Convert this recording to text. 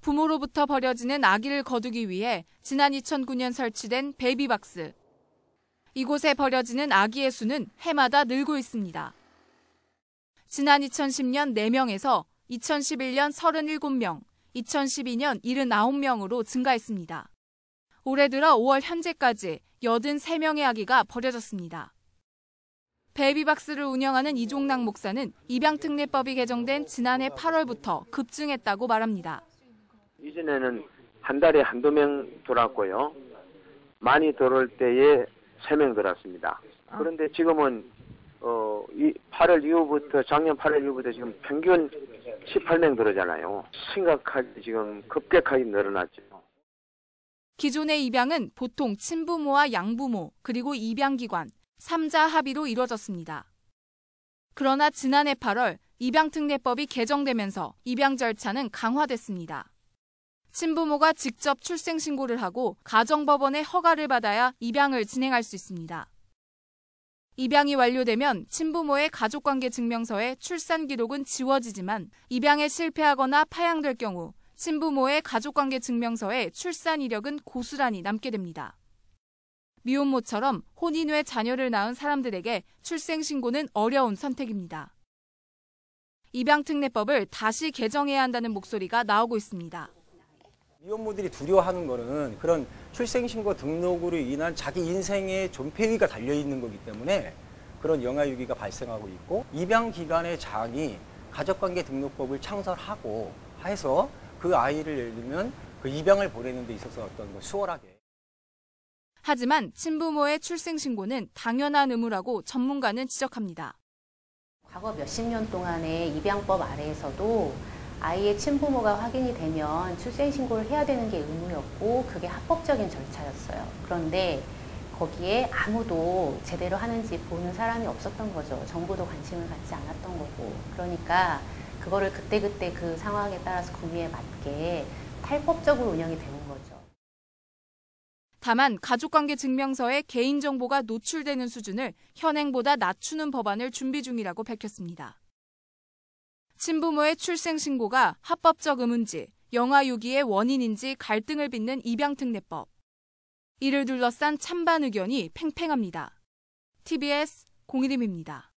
부모로부터 버려지는 아기를 거두기 위해 지난 2009년 설치된 베이비박스. 이곳에 버려지는 아기의 수는 해마다 늘고 있습니다. 지난 2010년 4명에서 2011년 37명, 2012년 79명으로 증가했습니다. 올해 들어 5월 현재까지 83명의 아기가 버려졌습니다. 베이비박스를 운영하는 이종락 목사는 입양특례법이 개정된 지난해 8월부터 급증했다고 말합니다. 이전에는 한 달에 한두 명 들어왔고요. 많이 들어올 때에 3명 들어왔습니다. 그런데 지금은 작년 8월 이후부터 지금 평균 18명 들어오잖아요. 심각하게 지금 급격하게 늘어났죠. 기존의 입양은 보통 친부모와 양부모 그리고 입양기관, 3자 합의로 이루어졌습니다. 그러나 지난해 8월 입양특례법이 개정되면서 입양 절차는 강화됐습니다. 친부모가 직접 출생신고를 하고 가정법원의 허가를 받아야 입양을 진행할 수 있습니다. 입양이 완료되면 친부모의 가족관계 증명서에 출산 기록은 지워지지만 입양에 실패하거나 파양될 경우 친부모의 가족관계 증명서에 출산 이력은 고스란히 남게 됩니다. 미혼모처럼 혼인 후에 자녀를 낳은 사람들에게 출생신고는 어려운 선택입니다. 입양특례법을 다시 개정해야 한다는 목소리가 나오고 있습니다. 미혼모들이 두려워하는 거는 그런 출생신고 등록으로 인한 자기 인생의 존폐위가 달려있는 거기 때문에 그런 영아유기가 발생하고 있고, 입양기관의 장이 가족관계 등록법을 창설하고 해서 그 아이를 예를 들면 그 입양을 보내는 데 있어서 수월하게. 하지만 친부모의 출생신고는 당연한 의무라고 전문가는 지적합니다. 과거 몇십 년 동안의 입양법 아래에서도 아이의 친부모가 확인이 되면 출생신고를 해야 되는 게 의무였고 그게 합법적인 절차였어요. 그런데 거기에 아무도 제대로 하는지 보는 사람이 없었던 거죠. 정부도 관심을 갖지 않았던 거고. 그러니까 그거를 그때그때 그 상황에 따라서 구미에 맞게 탈법적으로 운영이 되는 거죠. 다만 가족관계 증명서에 개인정보가 노출되는 수준을 현행보다 낮추는 법안을 준비 중이라고 밝혔습니다. 친부모의 출생신고가 합법적 의무인지 영아유기의 원인인지 갈등을 빚는 입양특례법. 이를 둘러싼 찬반 의견이 팽팽합니다. TBS 공일임입니다.